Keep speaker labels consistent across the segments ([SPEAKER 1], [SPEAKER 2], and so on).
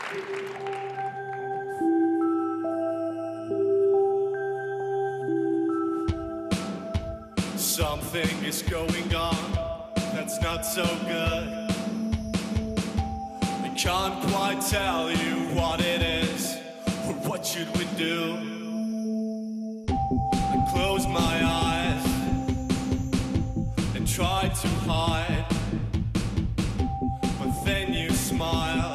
[SPEAKER 1] Something is going on that's not so good. I can't quite tell you what it is or what should we do. I close my eyes and try to hide, but then you smile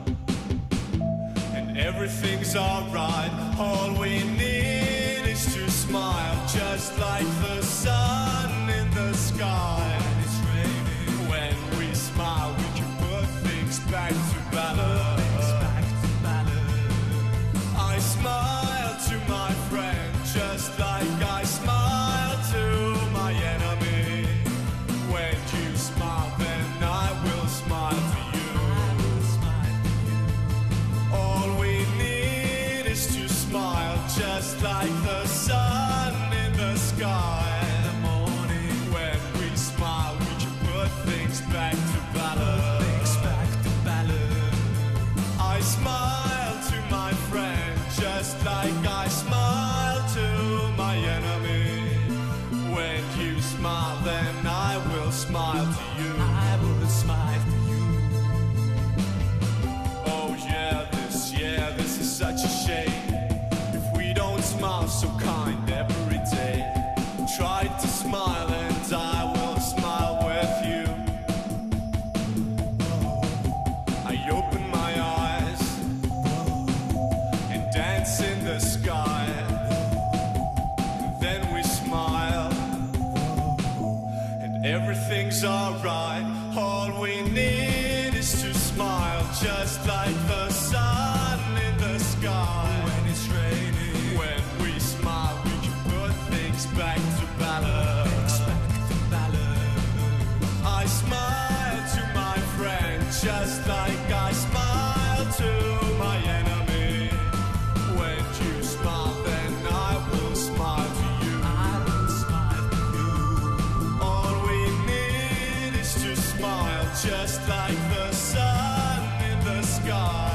[SPEAKER 1] and everything's alright. All we need is to smile, just like the sun in the sky. It's raining. When we smile, we can put things back to balance. I smile to my friend, just like I smile to my enemy. When you smile, then I will smile to you. All we need is to smile, just like the sun in the sky. In the morning, when we smile, we can put things back to balance. I smile to my friend, just like I smile to my enemy. When you smile, then I will smile to you. I will smile to you. Oh yeah, this is such a shame. If we don't smile so kind every day, try to smile and I will smile with you. I open my eyes and dance in the sky. Then we smile and everything's alright. All we need is to smile, just like the sun in the sky. When it's raining, when we smile, we can put things back to balance. I smile to my friend, just like I smile to my enemy. When you smile, then I will smile to you. I will smile to you. All we need is to smile, just like the sun in the sky.